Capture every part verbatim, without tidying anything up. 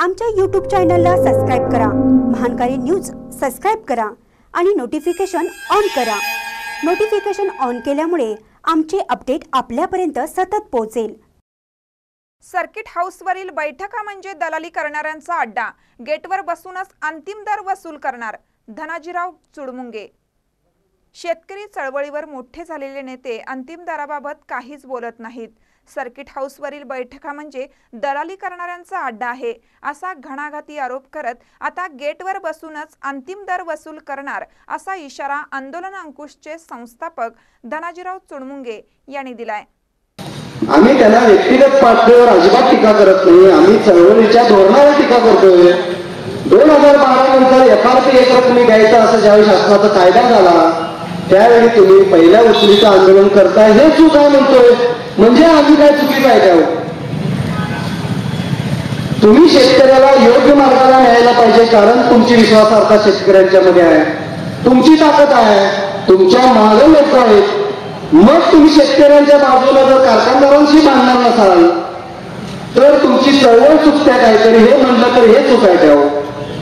आमच्या यूट्यूब चॅनलला सबस्क्राइब करा, महानकारी न्यूज सबस्क्राइब करा आणि नोटिफिकेशन ऑन करा। नोटिफिकेशन ऑन केल्यामुळे आमचे अपडेट आपल्यापर्यंत सतत पोहोचेल। सर्किट हाऊसवरील बैठका म्हणजे दलाली करणाऱ्यांचा अड्डा। गेटवर बसूनच अंतिम दर वसूल करणार, धनाजीराव चुडमुंगे। शेतकरी चळवळीवर मोठे झालेले नेते अंतिम दराबाबत काहीच बोलत नाहीत। सर्किट हाऊसवरील बैठका म्हणजे दलाली करणाऱ्यांचा अड्डा आहे असा घणाघाती आरोप करत आता गेटवर बसूनच अंतिम दर वसूल करणार असा इशारा आंदोलन अंकुशचे संस्थापक धनाजीराव चुडमुंगे यांनी दिलाय। आम्ही त्यांना व्यक्तिगत पातळीवर अजिबात टीका करत नाही, आम्ही चळवळीच्या धोरणावर टीका करतोय। दोन हजार बारा नंतर एफ आर पी एक रकमी द्यायचा असं ज्यावेळी शासनाचा कायदा झाला त्यावेळी तुम्ही पहिल्या उचलीचं आंदोलन करताय, हे चूक आहे म्हणतोय। म्हणजे आम्ही काय चुकीचं आहे त्यावर? तुम्ही शेतकऱ्याला योग्य मार्गाला न्यायला पाहिजे, कारण तुमची विश्वासार्हता शेतकऱ्यांच्या मध्ये आहे, तुमची ताकद आहे, तुमच्या मागे लोक आहेत। मग तुम्ही शेतकऱ्यांच्या बाजूला जर कारखानदारांशी भांडणार नसाल तर तुमची चळवळ चुकत्या काहीतरी, हे म्हणलं तर हे चूक आहे त्यावर।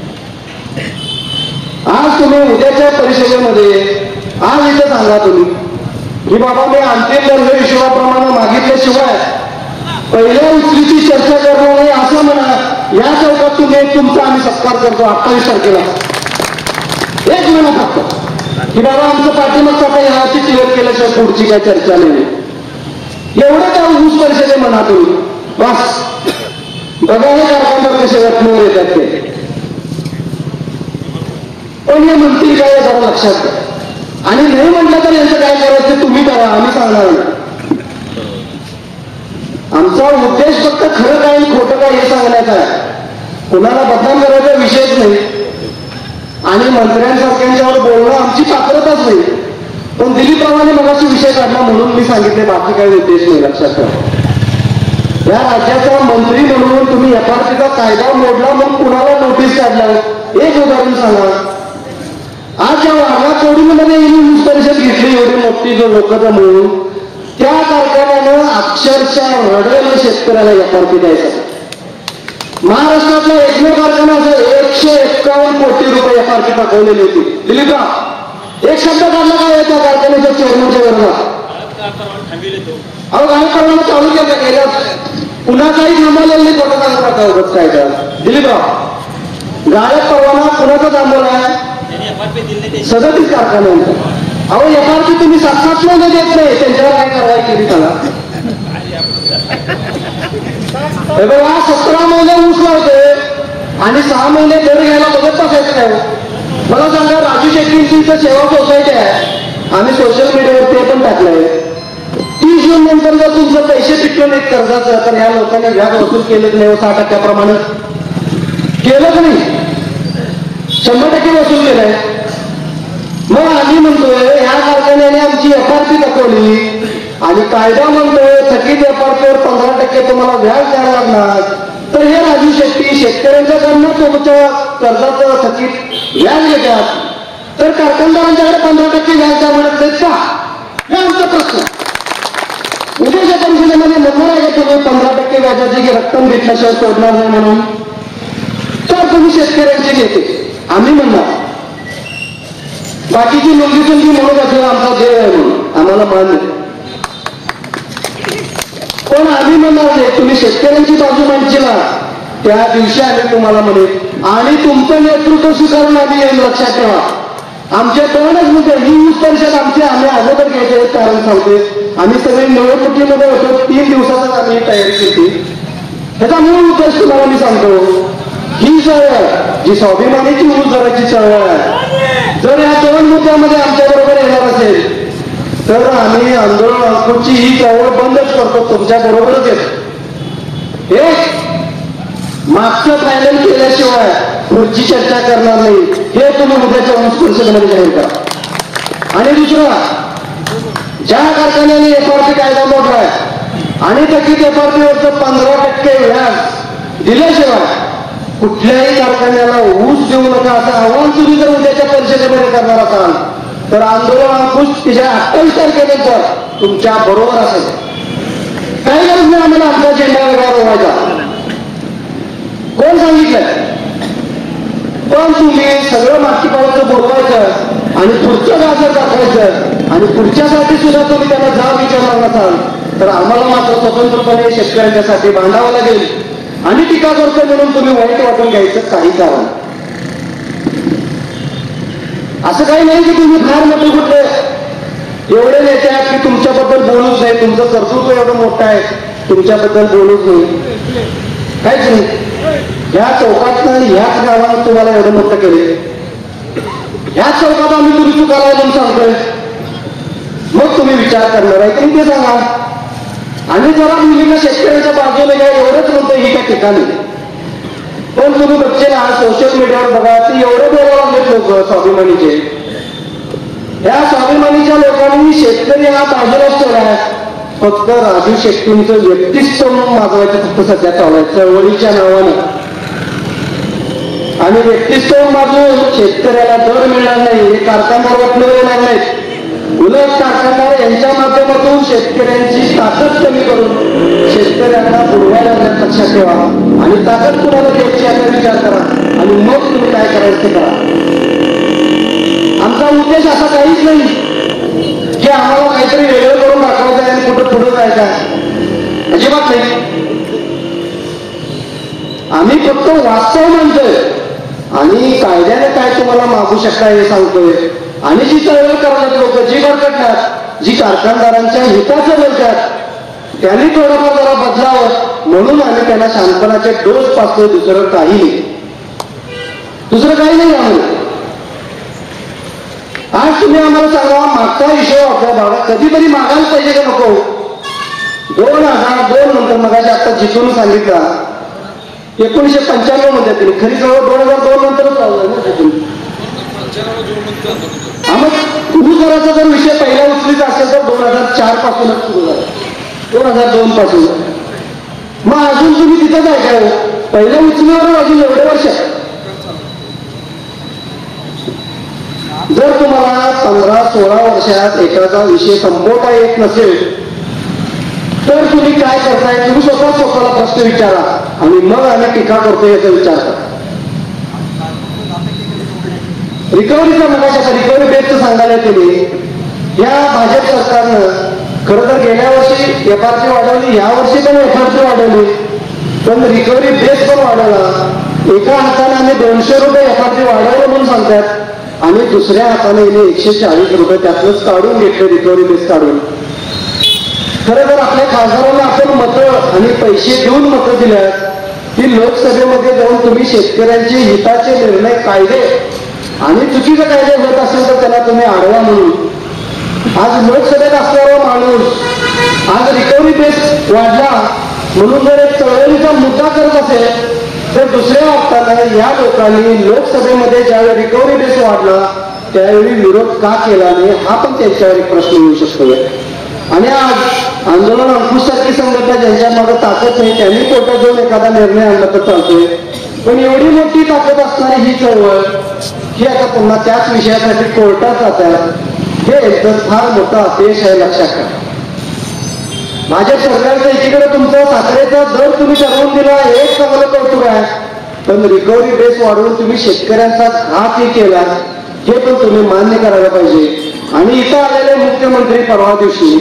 आज तुम्ही उद्याच्या परिषदेमध्ये आज इथे सांगा तुम्ही की बाबा मी अंतिम दर हे हिशोबाप्रमाणे मागितल्याशिवाय पहिल्या उचलीची चर्चा करणार नाही असं म्हणा। या चौकात तुम्ही तुमचा आम्ही सत्कार करतो अठ्ठावीस तारखेला, एक म्हणा फक्त की बाबा आमचं पाठीमागचं आता याची क्लिअर केल्याशिवाय पुढची काय चर्चा नाही, एवढं त्या ऊस परिषदे म्हणा तुम्ही बस। बघा हे कारखानदार कसे वटणीवर येतात ते, पण हे म्हणतील काय जरा लक्षात घ्या। आणि नाही म्हटलं तर यांचं काय करायचं तुम्ही करा, आम्ही सांगणार नाही। आमचा उद्देश फक्त खरं काय खोटं काय हे सांगण्याचा आहे, कुणाला बदनाम करायचा विषयच नाही आणि मंत्र्यांसारख्यांच्यावर बोलणं आमची पात्रताच नाही। पण दिलीपरावांनी मगाशी विषय काढला म्हणून मी सांगितले, बाकी काही उद्देश नाही। लक्षात ठेवा, या राज्याचा मंत्री म्हणून तुम्ही एफ आर पीचा कायदा मोडला मग कुणाला नोटीस काढला, एक उदाहरण सांगा। आज ज्या वाघा कोडीमध्ये ऊस परिषद घेतली एवढी मोठी जो लोक जमून त्या कारखान्यानं अक्षरशः रडलेलं शेतकऱ्याला एफ आर पी द्यायचा। महाराष्ट्रातला एकमेव कारखाना असं एकशे एक्कावन्न कोटी रुपये एफ आर पी दाखवलेली होती। दिलीप एक शब्द काढला काय त्या कारखान्याच्या चेअरमनच्या विरोधात? अहो काही परवाना चालू केला गेल्या पुन्हा काही थांबवलेलं नाही, कोणता सांगता काय काय दिलीपराव गाळ्यात परवाना कुणाचा थांबवला आहे? सदतीस कारखान्यांचा। अहो एफ आर पी तुम्ही सात सात महिने देत नाही, त्यांच्यावर काय कारवाई केली त्याला? बघा सतरा महिने ऊस लावते आणि सहा महिने दर घ्यायला बघत बसायचं काय? मला सांगा, राजू शेट्टींची सेवा सोसायटी आहे, आम्ही सोशल मीडियावर ते पण टाकलंय। तीस जून नंतर जर तुमचं पैसे पिकले नाहीत कर्जाचं तर या लोकांनी व्याज वसूल केलं नाही, सहा टक्क्याप्रमाणे केलं का नाही? शंभर टक्के वसूल केलंय। मग आम्ही म्हणतोय या कारखान्याने आमची एफ आर पी दाखवली आणि कायदा म्हणतोय थकीत एफ आर पीवर पंधरा टक्के तुम्हाला व्याज द्यायला लागणार, तर हे राजू शेट्टी शेतकऱ्यांच्याकडनं तुमच्या कर्जाचं थकीत व्याज घेतात, तर कारखानदारांच्याकडे पंधरा टक्के व्याज द्या म्हणत नाहीत का? हे आमचा प्रश्न। उद्याच्या परिषदेमध्ये म्हणणार आहे का तुम्ही पंधरा टक्के व्याजाची रक्कम घेतल्याशिवाय सोडणार नाही म्हणून? तर तुम्ही शेतकऱ्यांचे घेते आम्ही म्हणणार, बाकीची मुलगी तुमची म्हणून असेल आमचा देव आहे म्हणून आम्हाला मान नाही, पण आम्ही म्हणणार नाही। तुम्ही शेतकऱ्यांची बाजू मांडशीला त्या दिवशी आम्ही तुम्हाला म्हणेल आणि तुमचं नेतृत्व स्वीकारून आम्ही येईल। लक्षात ठेवा, आमच्या दोनच मुद्दे ही ऊस परिषद आमचे आम्ही अगोदर घ्यायचे कारण सांगते, आम्ही सगळे निवडणुकीमध्ये होतो, तीन दिवसातच आम्ही तयारी केली। ह्याचा मूळ उद्देश तुम्हाला मी सांगतो, ही चळवळ जी स्वाभिमानीची ऊस दराची चळवळ आहे, जर या दोन मुद्द्यामध्ये आमच्या बरोबर येणार असेल तर आम्ही आंदोलन अंकुशची ही चळवळ बंदच करतो, तुमच्या बरोबरच येतो। एक मागचं फायनल केल्याशिवाय पुढची चर्चा करणार नाही, हे तुम्ही उद्याच्या ऊस परिषदेमध्ये जाहीर करा। आणि दुसरा, ज्या कारखान्याने एफ आर पी कायदा मोडलाय आणि थकीत एफ आर पीवरचं पंधरा टक्के व्याज दिल्याशिवाय कुठल्याही कारखान्याला ऊस देऊ नका असं आव्हान तुम्ही जर उद्याच्या परिषदेमध्ये करणार असाल तर आंदोलन अंकुश तिच्या अठ्ठावीस तारखेनंतर तुमच्या बरोबर असेल। काही गरज नाही आम्हाला आमचा झेंडा वेगळा रोवायचा, कोण सांगितलं? पण तुम्ही सगळं मागीपावचं बोलवायचं आणि पुढचं गाजर दाखवायचं आणि पुढच्यासाठी सुद्धा तुम्ही त्यांना जा विचारणार नसाल तर आम्हाला मात्र स्वतंत्रपणे शेतकऱ्यांच्यासाठी भांडावं लागेल आणि टीका करतो म्हणून तुम्ही वाईट वाटून घ्यायचं काही कारण. असं काही नाही की तुम्ही फार मोठे कुठले एवढे नेते आहेत की तुमच्याबद्दल बोलूच नाही, तुमचं कर्तृत्व एवढं मोठं आहे तुमच्याबद्दल बोलूच नाही, काहीच नाही. ह्या चौकात ह्याच गावात तुम्हाला एवढं मोठं केले, ह्याच चौकात आम्ही तुम्ही चुकाला म्हणून सांगतोय, मग तुम्ही विचार करणार आहे की ते सांगा. आणि जरा मुलींना शेतकऱ्यांच्या बाजूने काय एवढंच म्हणतो ही त्या ठिकाणी. पण तुम्ही बघचे ना सोशल मीडियावर बघा ते एवढे बोलायला लागले लोक स्वाभिमानीचे. या स्वाभिमानीच्या लोकांनी शेतकरी हा बाजूलाच ठेवला. फक्त राजू शेट्टींचं व्यक्तित्व मागवायचं फक्त सध्या चालू आहे चळवळीच्या नावाने. आणि व्यक्तित्व मागून शेतकऱ्याला दर मिळणार नाही, हे कारखानदार वाटलं येणार नाहीत. उलट कारखानदार यांच्या माध्यमातून शेतकऱ्यांची ताकद कमी करून शेतकऱ्यांना बुडवायला लागण्यात लक्षात ठेवा आणि ताकद कुणाला द्यायची याचा विचार करा आणि मग तुम्ही काय करायचं ते करा. आमचा उद्देश असा काहीच नाही की आम्हाला काहीतरी वेगळं करून दाखवायचं आहे आणि कुठं पुढे जायचं आहे, अजिबात नाही. आम्ही फक्त वास्तव म्हणतोय आणि कायद्याने काय तुम्हाला मागू शकता हे सांगतोय. आणि जी चळवळ करतात लोक, जी भरकटतात, जी कारखानदारांच्या हिताचं बोलतात त्यांनी थोडंफार जरा बदलावं म्हणून आम्ही त्यांना शांतपणाचे डोस पाचतोय, दुसरं काही नाही, दुसरं काही नाही. आम्हाला आज तुम्ही आम्हाला सांगा मागचा विषय आपल्या भागात कधीतरी मागायला पाहिजे का नको? दोन हजार दोन नंतर मगाशी आता जिथून सांगितला एकोणीशे पंच्याण्णव मध्ये तरी खरी जवळ दोन हजार दोन नंतरच लावलं ना तिथून. मग गुरुद्वाराचा जर विषय पहिला उचलीचा असेल तर दोन हजार चार पासूनच सुरू झाला, दोन हजार दोन पासून. मग अजून तुम्ही तिथंच आहे काय? पहिल्या उचलीवर अजून एवढे वर्ष. जर तुम्हाला पंधरा सोळा वर्षात एखादा विषय संपवता येत नसेल तर तुम्ही काय करताय? तुम्ही स्वतः स्वतःला प्रश्न विचारा आणि मग आम्ही टीका करतो याचा विचार करा. रिकव्हरीचा मगाशी रिकव्हरी बेसचं सांगायला तुम्ही या भाजप सरकारनं खरं तर गेल्या वर्षी एफ आर पी वाढवली, या वर्षी पण एफ आर पी वाढवली, पण रिकव्हरी बेस पण वाढवला. एका हाताने आम्ही दोनशे रुपये एफ आर पी वाढवलं म्हणून सांगतात आणि दुसऱ्या हाताने एकशे चाळीस रुपये त्यातनंच काढून घेतले रिकव्हरी बेस काढून. खरं तर आपल्या खासदारांना आपण मतं आणि पैसे देऊन मतं दिल्यात की लोकसभेमध्ये जाऊन तुम्ही शेतकऱ्यांचे हिताचे निर्णय कायदे आणि चुकीचे कायदे होत असेल तर त्याला तुम्ही अडवा म्हणून. आज लोकसभेत असणारा माणूस आज रिकव्हरी बेस वाढला म्हणून जर एक चळवळीचा मुद्दा करत असेल तर दुसऱ्या अर्थाने या लोकांनी लोकसभेमध्ये ज्यावेळी रिकव्हरी बेस वाढला त्यावेळी विरोध का केला नाही हा पण त्यांच्यावर एक प्रश्न येऊ शकतो. आणि आज आंदोलन अंकुशसारखी संघटना ज्यांच्या मागे ताकद नाही त्यांनी कोर्टात जाऊन एखादा निर्णय आणला तर चालतोय, पण एवढी मोठी ताकद असणारी ही चळवळ ही आता पुन्हा त्याच विषयासाठी कोर्टात जातात हे एकदम फार मोठा अपयश आहे, लक्षात घ्या. भाजप सरकारचं एकीकडे तुमचा साखरेचा दर तुम्ही ठरवून दिला एक चांगलं कौतुक आहे, पण रिकव्हरी बेस वाढवून तुम्ही शेतकऱ्यांचा घातही केला हे पण तुम्ही मान्य करायला पाहिजे. आणि इथं आलेले मुख्यमंत्री परवा दिवशी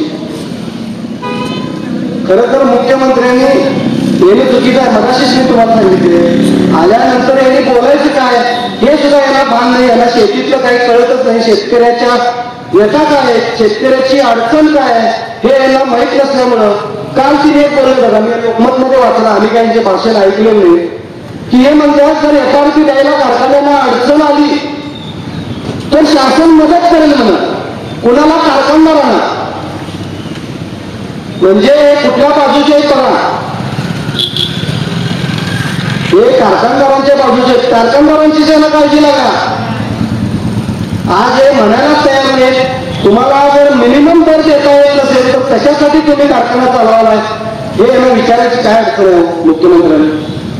खरं तर मुख्यमंत्र्यांनी येणं चुकीचं आहे, मगाशीच मी तुम्हाला सांगितले. आल्यानंतर यांनी बोलायचं काय हे सुद्धा यांना भान नाही, यांना शेतीतलं काही कळतच नाही. शेतकऱ्याच्या व्यथा काय, शेतकऱ्याची अडचण काय हे यांना माहीत नसल्यामुळं काल तिने एक बोललं बघा, मी लोकमत मध्ये वाचलं, आम्ही काही यांचे भाषण ऐकलं नाही, की हे म्हणतात जर एफ आर पी द्यायला कारखान्यांना अडचण आली तर शासन मदत करेल म्हणा कुणाला? कारखानदारांना. म्हणजे कुठल्या बाजूचे करा हे कारखानदारांच्या बाजूचे, कारखानदारांची ज्यांना काळजी लागा. आज हे म्हणायला तयार नाही. तुम्हाला जर मिनिमम दर देता येत नसेल तर त्याच्यासाठी तुम्ही कारखाना चालवायला हे यांना विचारायची काय अडचण आहे मुख्यमंत्र्यांनी?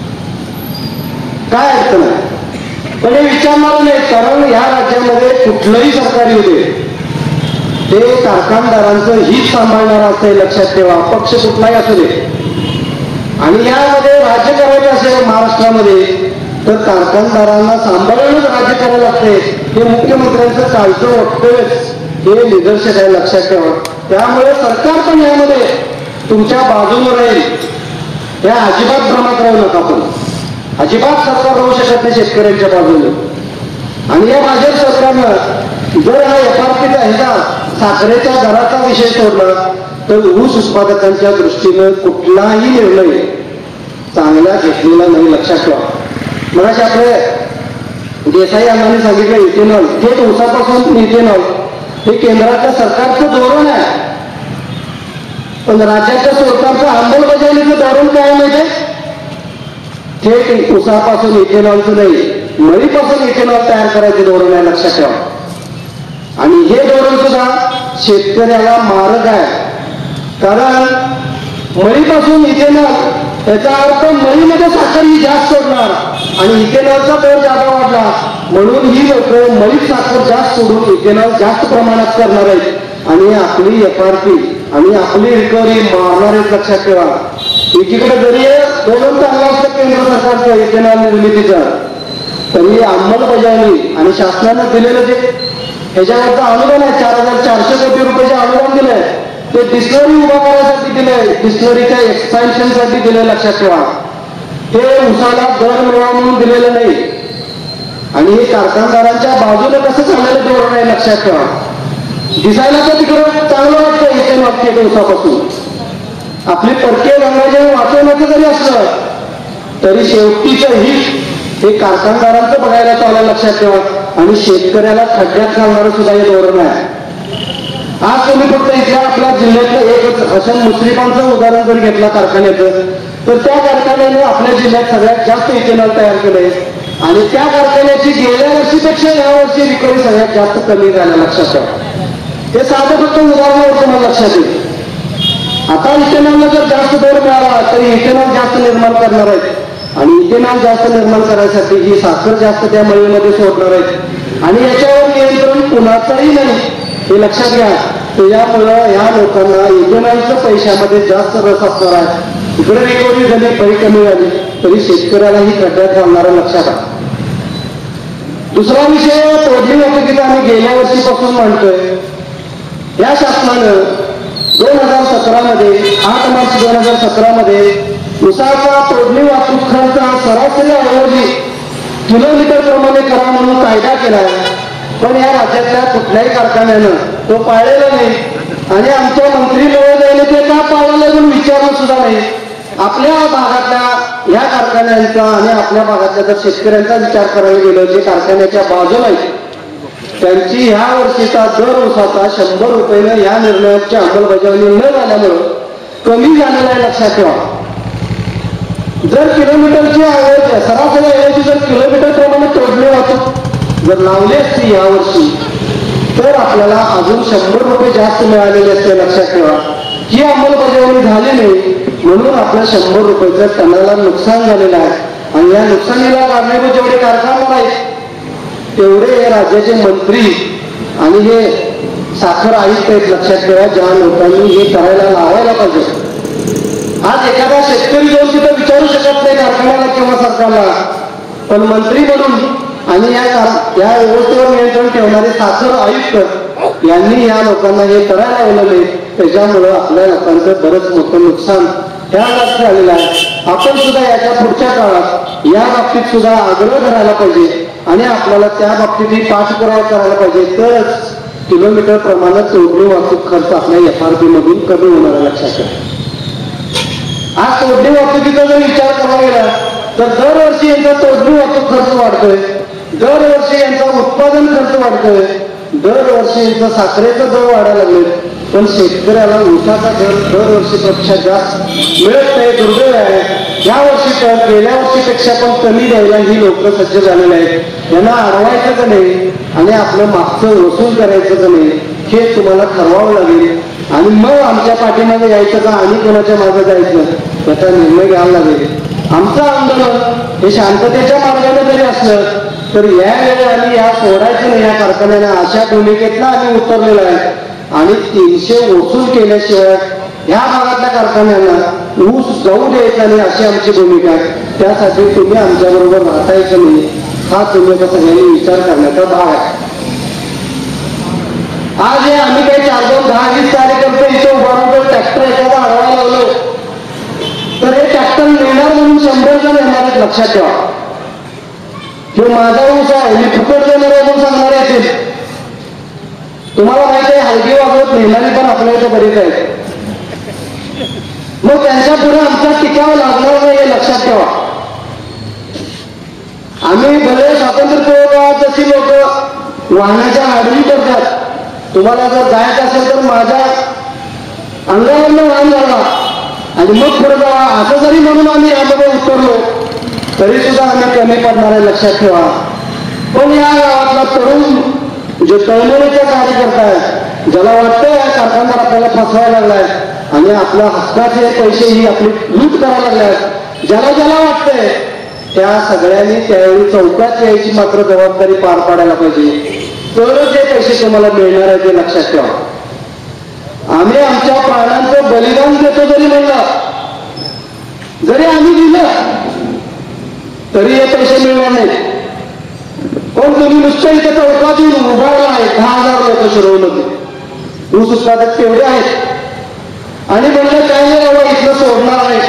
काय अडचण आहे? पण हे विचारणार नाही, कारण या राज्यामध्ये कुठलंही सरकार येऊ दे ते कारखानदारांचं हित सांभाळणार असं लक्षात ठेवा. पक्ष कुठलाही असू दे आणि यामध्ये राज्य करायचं असेल महाराष्ट्रामध्ये तर कारखानदारांना सांभाळूनच राज्य करायला लागते. हे मुख्यमंत्र्यांचं कालचं वक्तव्यच हे निदर्शक आहे, लक्षात ठेवा. त्यामुळे सरकार पण यामध्ये तुमच्या बाजूने राहील, या अजिबात भ्रमात राहू नका. पण अजिबात सरकार राहू शकत नाही शेतकऱ्यांच्या बाजूने. आणि या भाजप सरकारनं जर हा एफ आर पीचा ह्याचा साखरेच्या दराचा विषय सोडला तर ऊस उत्पादकांच्या दृष्टीनं कुठलाही निर्णय चांगला घेतलेला नाही, लक्षात ठेवा. मगाशी आपले देसाई अण्णांनी सांगितलं इथेनॉल, थेट ऊसापासून इथेनॉल हे केंद्राच्या सरकारचं धोरण आहे. पण राज्याच्या सरकारचं अंमलबजावणीचं धोरण काय माहिती? थेट ऊसापासून इथेनॉलचं नाही, मळीपासून इथेनॉल तयार करायचे धोरण आहे, लक्षात ठेवा. आणि हे धोरण सुद्धा शेतकऱ्याला मारक आहे. कारण मळीपासून इथेनॉल याचा अर्थ मळीमध्ये साखर ही जास्त सोडणार आणि इथेनॉलचा दर जादा वाढला म्हणून ही लोक मळीत साखर जास्त सोडून इथेनॉल जास्त प्रमाणात करणार आहेत आणि आपली एफ आर पी आणि आपली रिकव्हरी मारणार आहेत, लक्षात ठेवा. एकीकडे जरी धोरण चांगलं असतं केंद्र सरकारचं इथेनॉल निर्मितीचं, तरी अंमलबजावणी आणि शासनानं दिलेलं जे ह्याच्यावरचं अनुदान आहे चार हजार चारशे कोटी रुपयाचे अनुदान दिलंय ते डिस्टलरी उभा करण्यासाठी दिलंय, डिस्टलरीच्या एक्सपान्शन साठी दिलंय, लक्षात ठेवा. ते उसाला दर मिळवा म्हणून दिलेलं नाही. आणि हे कारखानदारांच्या बाजूने कसं चाललेलं धोरण आहे, लक्षात ठेवा. दिसायला तर तिकडं चांगलं वाटतं इथे वाटते दिवसापासून. आपली परकीय गंगाजळ वाचवण्याचं जरी असलं तरी शेवटीचं हित हे कारखानदारांचं बघायला चाललं, लक्षात ठेवा. आणि शेतकऱ्याला खड्ड्यात घालणारं सुद्धा हे धोरण आहे. आज तुम्ही फक्त इथल्या आपल्या जिल्ह्यातलं एक हसन मुश्रीफांचं उदाहरण जर घेतलं कारखान्याचं तर त्या कारखान्याने आपल्या जिल्ह्यात सगळ्यात जास्त इथेनॉल तयार केलंय आणि त्या कारखान्याची गेल्या वर्षीपेक्षा या वर्षी रिकव्हरी सगळ्यात जास्त कमी झाल्या, लक्षात ठेवा. हे साधं फक्त उदाहरणावर तुम्हाला लक्षात येईल. आता इथेनॉलला जर जास्त दर मिळाला तरी इथेनॉल जास्त निर्माण करणार आहेत आणि इथेनॉल जास्त निर्माण करायसाठी ही साखर जास्त त्या मळीमध्ये सोडणार आहेत आणि याच्यावर नियंत्रण कुणाचंही नाही, हे लक्षात घ्या. त्याच्यामुळं या लोकांना इथेनॉलच्या पैशामध्ये जास्त रस असणार आहे. इकडे रिकव्हरी झाली, पैसे कमी झाली तरी शेतकऱ्यालाही खड्ड्यात घालणारं, लक्षात घ्या. दुसरा विषय तोडणी वाहतुकीचा आम्ही गेल्या वर्षीपासून म्हणतोय. या शासनानं दोन हजार सतरा मध्ये आठ मार्च दोन हजार सतरा मध्ये उसाचा तोडणी वाहतूक खर्च सरासरी ऐवजी किलोमीटर प्रमाणे करा म्हणून कायदा केलाय. पण या राज्यातल्या कुठल्याही कारखान्यानं तो पाळलेला नाही आणि आमच्या मंत्री महोदयाने ते का पाळलं म्हणून विचारलं सुद्धा नाही. आपल्या भागातल्या या कारखान्यांचा आणि आपल्या भागातल्या जर शेतकऱ्यांचा विचार करायला गेलो जे कारखान्याच्या बाजूला आहे त्यांची ह्या वर्षीचा दर उसाचा शंभर रुपयानं या निर्णयाची अंमलबजावणी न झाल्यामुळं कमी झालेला आहे, लक्षात ठेवा. जर किलोमीटरची ऐवजी सरासरी ऐवजी जर किलोमीटर प्रमाणे तोडणी वाहतूक जर लावली असती यावर्षी तर आपल्याला अजून शंभर रुपये जास्त मिळालेले असते, लक्षात ठेवा. ही अंमलबजावणी झाली नाही म्हणून आपल्या शंभर रुपयाचं टनाला नुकसान झालेलं आहे आणि या नुकसानीला कारणीभूत जेवढे कारखानदार आहेत तेवढे हे राज्याचे मंत्री आणि हे साखर आयुक्त आहेत, लक्षात ठेवा. ज्या लोकांनी हे करायला लावायला पाहिजे. आज एखादा शेतकरी जाऊन तिथं विचारू शकत नाही कारखान्याला किंवा सरकारला, पण मंत्री म्हणून आणि या या व्यवस्थेवर नियंत्रण ठेवणारे साखर आयुक्त यांनी या लोकांना हे करायला लावलं नाही. त्याच्यामुळं आपल्या लोकांचं बरंच मोठं नुकसान त्या बाबतीत झालेलं आहे. आपण सुद्धा याच्या पुढच्या काळात या बाबतीत सुद्धा आग्रह करायला पाहिजे आणि आपल्याला त्या बाबतीतही पाठपुरावा करायला पाहिजे तरच किलोमीटर प्रमाणात तोडणी वाहतूक खर्च आपल्या एफ आर पी मधून कमी होणार आहे, लक्षात ठेवा. आज तोडणी वाहतुकीचा जर विचार करावा गेला तर दरवर्षी यांचा तोडणी वाहतूक खर्च वाढतोय, दरवर्षी यांचा उत्पादन खर्च वाढतोय, दरवर्षी यांचा साखरेचा दर वाढायला लागले पण शेतकऱ्याला ऊसाचा दर दरवर्षीपेक्षा जास्त मिळत नाही, दुर्दैव आहे. या वर्षी तर गेल्या वर्षीपेक्षा पण कमी द्यायला ही लोक सज्ज झालेले आहेत. यांना अडवायचं का नाही आणि आपलं मागचं वसूल करायचं का नाही हे तुम्हाला ठरवावं लागेल आणि मग आमच्या पाठीमागे यायचं का आणि कोणाच्या मागे जायचं याचा निर्णय घ्यावा लागेल. आमचं आंदोलन हे शांततेच्या मार्गाने जरी असलं तर या वेळी आम्ही या सोडायचं नाही. या कारखान्याने अशा भूमिकेतला आम्ही उतरलेला आहे आणि तीनशे वसूल केल्याशिवाय ह्या भागातल्या कारखान्यांना ऊस जाऊ द्यायचा नाही अशी आमची भूमिका आहे. त्यासाठी तुम्ही आमच्याबरोबर राहतायचं नाही हा तुम्ही सगळ्यांनी विचार करण्याचा भाग आहे. आज हे आम्ही काही चार दोन दहा वीस कार्यकर्ते इथे उभारून ट्रॅक्टर एखादा अडवायला लावलो तर हे ट्रॅक्टर येणार म्हणून शंभर जण येणार आहेत. लक्षात ठेवा, जो माझा ऊस आहे मी फुकट देणार आहे म्हणून सांगणार येतील. तुम्हाला माहिती आहे हलगी वाजवत नेणारी पण आपल्या इथे बरीच आहेत. मग त्यांच्या पुढे आमचा टिकाव लागणार नाही हे लक्षात ठेवा. आम्ही भले स्वातंत्र्य जशी लोक वाहनाच्या आडवी करतात, तुम्हाला जर जायचं असेल तर माझ्या अंगावरनं वाहन झाला आणि मग पुढे जावा असं जरी म्हणून आम्ही यामध्ये उतरलो तरी सुद्धा आम्ही कमी पडणार आहे लक्षात ठेवा. पण या गावातला तरुण जे तळमळीचा कार्यकर्ता आहे, ज्याला वाटतं या कारखानदार आपल्याला फसवायला लागलाय आणि आपल्या हक्काचे पैसे ही आपली लूट करायला लागल्यात, ज्याला ज्याला वाटतंय त्या सगळ्यांनी त्यावेळी चौकात यायची मात्र जबाबदारी पार पाडायला पाहिजे. तरच जे पैसे तुम्हाला मिळणार आहे ते लक्षात ठेवा. आम्ही आमच्या प्राणांचं बलिदान देतो जरी म्हणलं, जरी आम्ही दिलं तरी हे पैसे मिळणार नाही. पण तुम्ही नुसतं इथे चौकात येऊन उभारला आहे, दहा हजार लोक शिरवलं ऊस उत्पादक तेवढे आहेत आणि म्हणलं काय नाही बाबा इथलं सोडणार नाही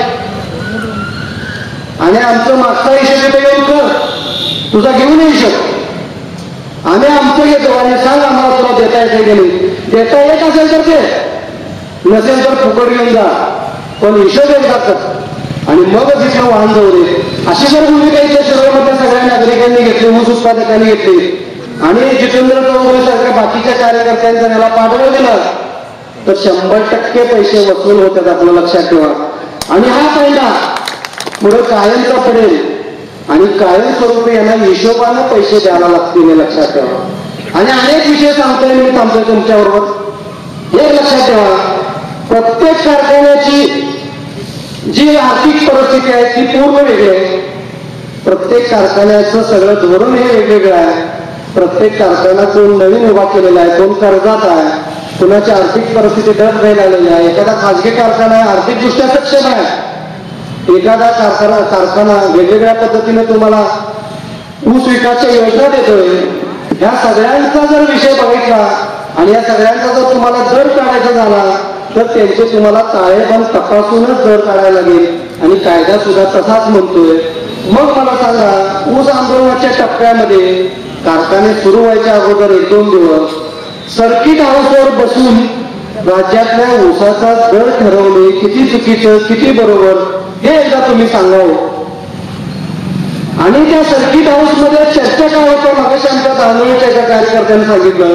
आणि आमचं मागचा हिशोब इथे येऊन कर, तुझा घेऊन येऊ शकतो. आम्ही आमचं घेतो आणि सांग आम्हाला तुला देता येते की नाही. देता येत असेल तर ते, नसेल तर फुकट घेऊन जा, पण हिशोब एकदा कर आणि मगच इथं वाहन जाऊ दे. अशी जर भूमिका इथे शिरोमध्ये सगळ्या नागरिकांनी घेतली, ऊस उत्पादकांनी घेतली आणि जितेंद्र चौधरी सारख्या बाकीच्या कार्यकर्त्यांचा त्याला पाठवलं दिलं तर शंभर टक्के पैसे वसूल होतात आपलं लक्षात ठेवा. आणि हा फायदा पुढे कायमचा पडेल आणि कायमस्वरूपी यांना हिशोबानं पैसे द्यायला लागतील हे लक्षात ठेवा. आणि अनेक विषय सांगतोय मी थांबतोय तुमच्याबरोबर. हे लक्षात ठेवा, प्रत्येक कारखान्याची जी आर्थिक परिस्थिती आहे ती पूर्ण वेगळी आहे. प्रत्येक कारखान्याचं सगळं धोरण हे वेगवेगळं आहे. प्रत्येक कारखाना कोण नवीन उभा केलेला आहे, कोण कर्जात आहे, कुणाची आर्थिक परिस्थिती डब राहिलेली आहे. एखादा खाजगी कारखाना आहे आर्थिकदृष्ट्या सक्षम आहे, एखादा कारखाना कारखाना वेगवेगळ्या पद्धतीने तुम्हाला ऊस विकासच्या योजना देतोय. ह्या सगळ्यांचा जर विषय बघितला आणि या सगळ्यांचा जर तुम्हाला दर काढायचा झाला तर त्यांचे तुम्हाला ताळेबंद तपासूनच दर काढायला लागेल आणि कायदा सुद्धा तसाच म्हणतोय. मग मला सांगा, ऊस आंदोलनाच्या टप्प्यामध्ये कारखाने सुरू व्हायच्या अगोदर एक दोन दिवस सर्किट हाऊसवर बसून राज्यातल्या ऊसाचा दर ठरवणे किती चुकीचं किती बरोबर हे एकदा तुम्ही सांगावं. आणि त्या सर्किट हाऊस मध्ये चर्चा काय होतं मगाशी आमच्या तांदूळच्या एका कार्यकर्त्यांनी सांगितलं,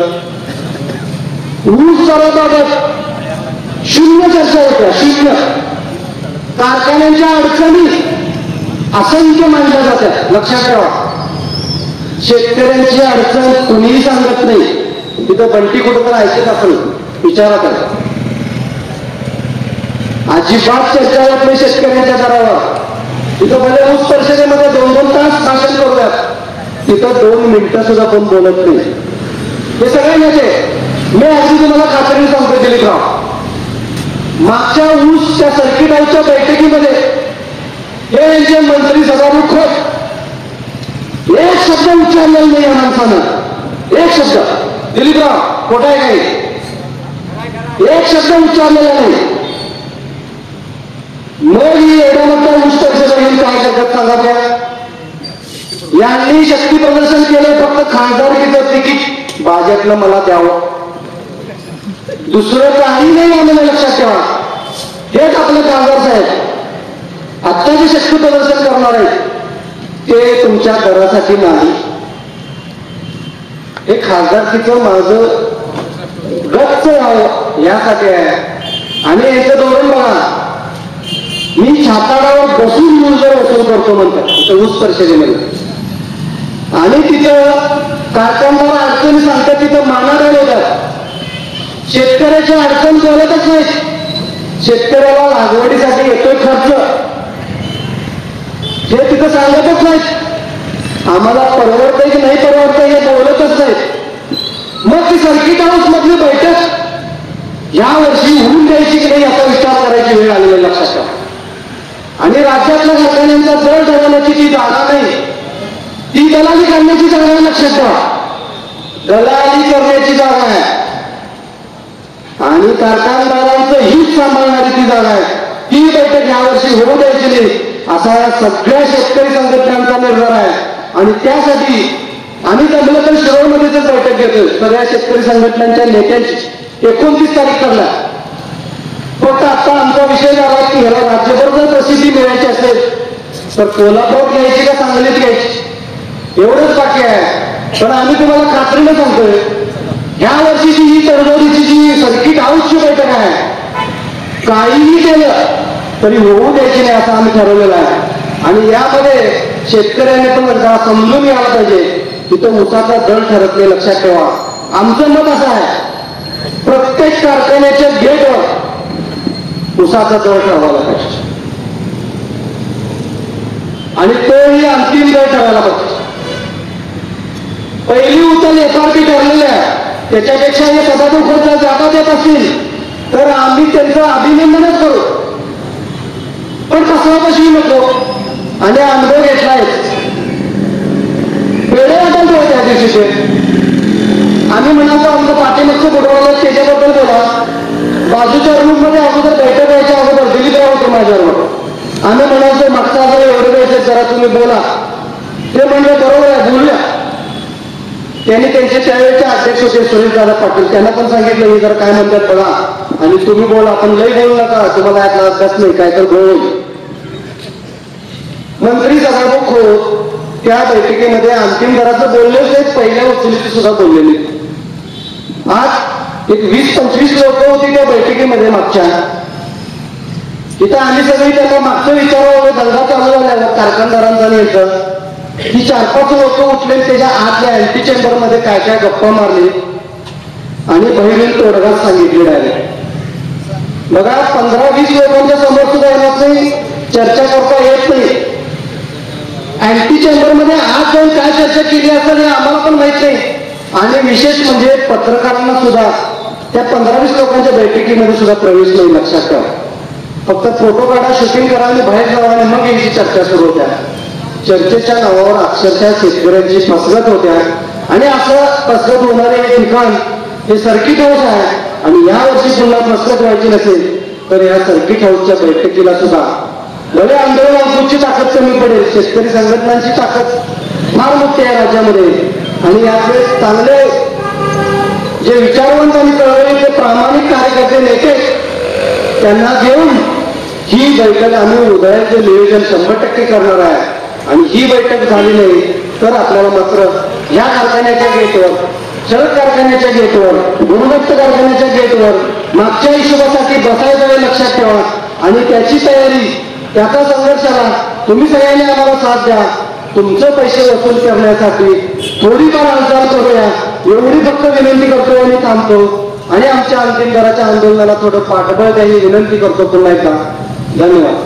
ऊस दराबाबत शून्य चर्चा होत्या, शून्य. कारखान्यांच्या अडचणी असंख्य मांडल्या जातात. लक्षात ठेवा, शेतकऱ्यांची अडचण कुणीही सांगत नाही. तिथं बंटी कुठं तर ऐकत असेल विचारा करा, अजिबात चर्चा होत नाही शेतकऱ्यांच्या दरावर. तिथं भले ऊस परिषदेमध्ये दोन दोन तास भाषण करूयात, तिथं दोन मिनिटं सुद्धा कोण बोलत नाही. हे सगळे नेते मी अगदी तुम्हाला खात्रीने सांगतो दिलीपराव, मागच्या ऊसच्या सर्किट हाऊसच्या बैठकीमध्ये हे यांचे मंत्री सदाभाऊ खोत एक शब्द उच्चारलेला नाही या माणसानं. एक शब्द, दिलीपराव खोटा आहे काही, एक शब्द उच्चारलेला नाही. मग ही एवढ्या मोठ्या ऊस परिषद घेऊन काय करतात सांगा बघा. यांनी शक्ती प्रदर्शन केलं, फक्त खासदारकीचं तिकीट भाजपनं मला द्यावं, दुसरं काही नाही. आम्हाला लक्षात ठेवा, हेच आपले खासदार साहेब आता जे शक्ती प्रदर्शन करणार आहेत ते तुमच्या घरासाठी नाही. हे खासदारकीचं माझं गच्च राहावं यासाठी आहे. आणि याचं धोरण बघा, मी छाताडावर बसून युजर वसूल करतो म्हणतात तिथं ऊस परिषदेमध्ये. आणि तिथं कारखानदार अडचणी सांगतात, तिथं मानाडाल होतात. शेतकऱ्याच्या अडचण बोलतच नाहीत. शेतकऱ्याला लागवडीसाठी येतोय खर्च हे तिथं सांगतच नाहीत. आम्हाला परवडतंय की नाही परवडतंय हे बोलतच नाहीत. मग ती सर्किट हाऊस मधली बैठक या वर्षी होऊन द्यायची की नाही याचा विचार करायची वेळ आलेली लक्षात ठेवा. आणि राज्यातल्या कारखान्यांचा दर ठरवण्याची ती जागा नाही, ती दलाली करण्याची जागा आहे. लक्षात ठेवा, दलाली करण्याची जागा आहे आणि कारखानदारांचं हित सांभाळणारी ती जागा आहे. ती बैठक यावर्षी होऊ द्यायची नाही असा या सगळ्या शेतकरी संघटनांचा निर्धार आहे. आणि त्यासाठी आम्ही जमलं तर शिरोळमध्येच बैठक घेतोय सगळ्या शेतकरी संघटनांच्या नेत्यांची एकोणतीस तारीख करला. फक्त आता आमचा विषय झाला की ह्याला राज्यभर जर प्रसिद्धी मिळायची असेल तर कोल्हापूर घ्यायची का सांगलीत घ्यायची एवढंच बाकी आहे. पण आम्ही तुम्हाला खात्रीने सांगतोय ह्या वर्षीची ही तडजोडीची जी सर्किट हाऊसची बैठक आहे काहीही केलं तरी होऊ द्यायची नाही असं आम्ही ठरवलेलं आहे. आणि यामध्ये शेतकऱ्यांनी पण जरा समजून यायला पाहिजे तिथं ऊसाचा दर ठरत नाही. लक्षात ठेवा, आमचं मत असं आहे प्रत्येक कारखान्याच्या गेटवर ऊसाचा दर ठरवायला पाहिजे आणि तोही अंतिम दर ठरवायला पाहिजे. पहिली उचल एफआरपी ठरलेली आहे, त्याच्यापेक्षा हे पदार्थ खर्च जादा देत असतील तर आम्ही त्यांचं अभिनंदनच करू, पण फसवापशी नको. आणि अनुभव घेतलाय वेळे वाटल तो त्या दिवशी आम्ही म्हणालो आमचं पाठीमागचं बुडवलं त्याच्याबद्दल बोला. बाजूच्या रूम मध्ये अगोदर बैठक व्हायच्या अगोदर दिलीपराव होतो माझ्यावर. आम्ही म्हणायचो मागचा जरा एवढं द्यायचं जरा तुम्ही बोला. ते म्हणले बरोबर आहे बोलूया. त्यांनी त्यांचे त्यावेळेचे अध्यक्ष होते सुरेशदादा पाटील, त्यांना पण सांगितलं हे जरा काय म्हणतात बघा आणि तुम्ही बोला, आपण लई बोलू नका, तुम्हाला यातला अभ्यास नाही काय तर बोल. मंत्री सभामुख हो त्या बैठकीमध्ये अंतिम दराचं बोललेच आहेत, पहिल्या उचलीची सुद्धा बोललेली. आज एक वीस पंचवीस लोक होती त्या बैठकीमध्ये मागच्या. तिथं आम्ही सगळी त्यांना मागचं विचारावं दंगा चालू झाला कारखानदारांचा यायचं ही चार पाच लोक उठले त्याच्या आतल्या एंटी चेंबर मध्ये काय काय गप्पा मारली आणि बहिणीने तोडगा सांगितली डायरेक्ट. बघा पंधरा वीस लोकांच्या समोर सुद्धा येणार नाही, चर्चा करता येत नाही. अँटी चेंबर मध्ये आज जाऊन काय चर्चा केली असेल हे आम्हाला पण माहित नाही. आणि विशेष म्हणजे पत्रकारांना सुद्धा त्या पंधरा वीस लोकांच्या बैठकीमध्ये सुद्धा प्रवेश नाही. लक्षात ठेवा, फक्त फोटो काढा, शूटिंग करा आणि बाहेर जावा आणि मग याची चर्चा सुरू होत्या. चर्चेच्या नावावर अक्षरशः शेतकऱ्यांची फसवत होत्या आणि असं फसवत होणारे हे ठिकाण हे सर्किट हाऊस आहे. आणि या वर्षी पुन्हा फसवत व्हायची नसेल तर या सर्किट हाऊसच्या बैठकीला सुद्धा भले आंदोलन आमची ताकद कमी पडेल, शेतकरी संघटनांची ताकद फार मोठी आहे राज्यामध्ये. आणि यावेळेस चांगले जे विचारवंत आणि कळवळे ते प्रामाणिक कार्यकर्ते नेते त्यांना घेऊन ही बैठक आम्ही उद्याचे नियोजन शंभर टक्के करणार आहे. आणि ही बैठक झाली नाही तर आपल्याला मात्र ह्या कारखान्याच्या गेटवर, शरद कारखान्याच्या गेटवर, गुणवत्त कारखान्याच्या गेटवर मागच्या हिशोबासाठी बसायचं हे लक्षात ठेवा. आणि त्याची तयारी, त्याचा संघर्षाला तुम्ही सगळ्यांनी आम्हाला साथ द्या. तुमचे पैसे वसूल करण्यासाठी थोडीफार हालचाल करूया एवढी फक्त विनंती करतो आणि थांबतो. आणि आमच्या अंतिम दराच्या आंदोलनाला थोडं पाठबळ द्यायची विनंती करतो पुन्हा एकदा. धन्यवाद.